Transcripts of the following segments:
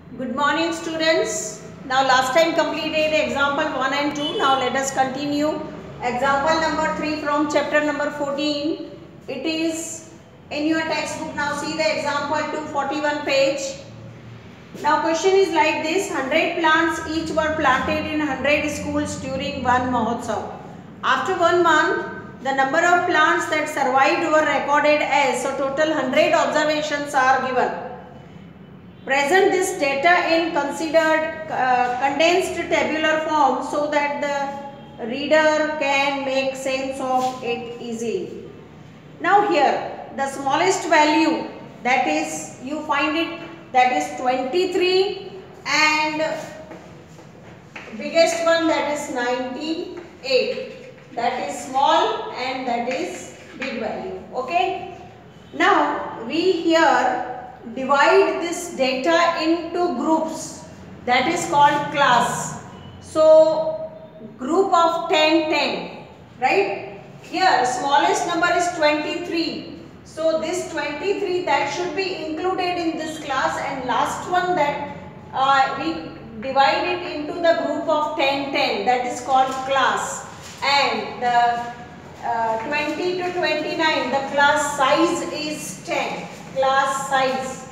Good morning students. Now last time completed example 1 and 2. Now let us continue example number 3 from chapter number 14. It is in your textbook. Now see the example 241 page. Now question is like this: 100 plants each were planted in 100 schools during one Mahotsav. After 1 month, the number of plants that survived were recorded as, so total 100 observations are given. Present this data in considered condensed tabular form so that the reader can make sense of it easily. Now here the smallest value, that is you find it, that is 23, and biggest one, that is 98. That is small and that is big value. Okay. Now we here divide this data into groups, that is called class. So group of 10, right? Here smallest number is 23. So this 23, that should be included in this class, and last one that we divide it into the group of 10, that is called class. And the 20 to 29, the class size is 10. Class size,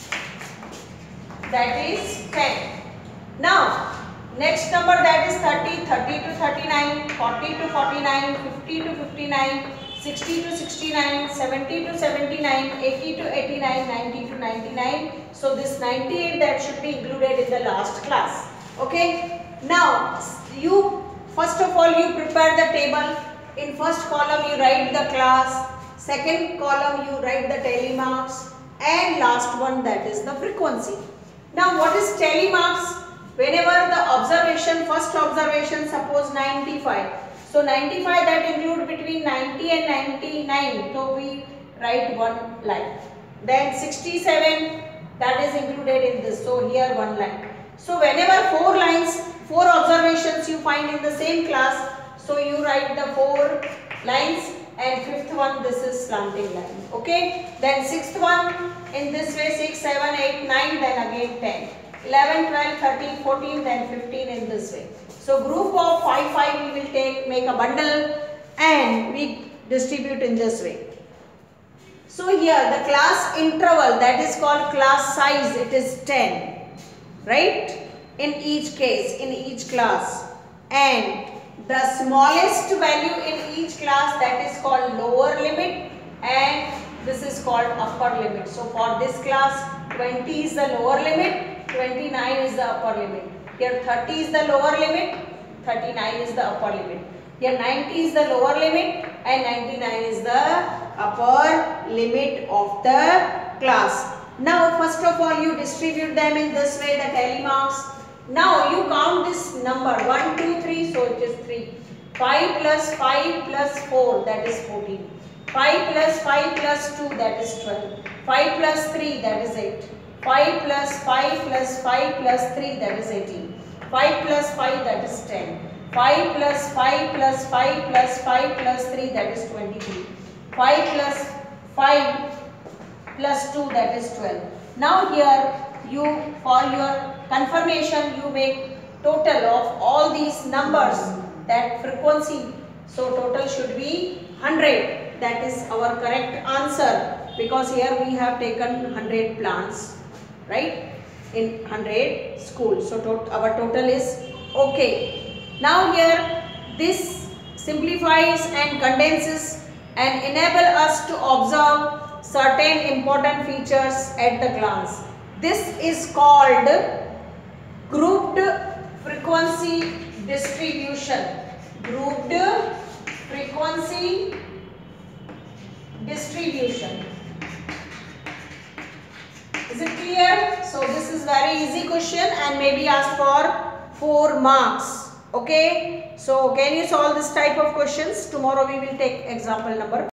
that is 10. Now next number, that is 30, 30 to 39, 40 to 49, 50 to 59, 60 to 69, 70 to 79, 80 to 89, 90 to 99. So this 98, that should be included in the last class. Okay. Now you first of all you prepare the table. In first column you write the class, second column you write the tally marks, and last one, that is the frequency. Now what is tally marks? Whenever the observation, first observation, suppose 95. So 95, that include between 90 and 99. So we write one line. Then 67, that is included in this. So here one line. So whenever four observations you find in the same class, so you write the 4 lines, and fifth one, this is slanting line. Okay. Then sixth one in this way, 6, 7, 8, 9, then again 10. 11, 12, 13, 14, then 15 in this way. So group of 5 we will make a bundle, and we distribute in this way. So here the class interval, that is called class size, it is 10, right? In each case, in each class. And the smallest value in each class, that is called lower limit, and this is called upper limit. So for this class, 20 is the lower limit, 29 is the upper limit. Here 30 is the lower limit, 39 is the upper limit. Here 90 is the lower limit, and 99 is the upper limit of the class. Now first of all you distribute them in this way, the tally marks. Now you count this number 1, 2, 3, so it is 3. 5 plus 5 plus 4, that is 14. 5 plus 5 plus 2, that is 12. 5 plus 3, that is 8. 5 plus 5 plus 5 plus 3, that is 18. 5 plus 5, that is 10. 5 plus 5 plus 5 plus 5 plus 3, that is 23. 5 plus 5 plus 2, that is 12. Now here you, for your confirmation, you make total of all these numbers, that frequency. So total should be 100. That is our correct answer, because here we have taken 100 plants, right, in 100 schools. So our total is okay. Now here this simplifies and condenses and enable us to observe certain important features at the glance. This is called grouped frequency distribution. Grouped frequency distribution. Is it clear? So this is very easy question and may be asked for 4 marks. Okay. So can you solve this type of questions? Tomorrow we will take example number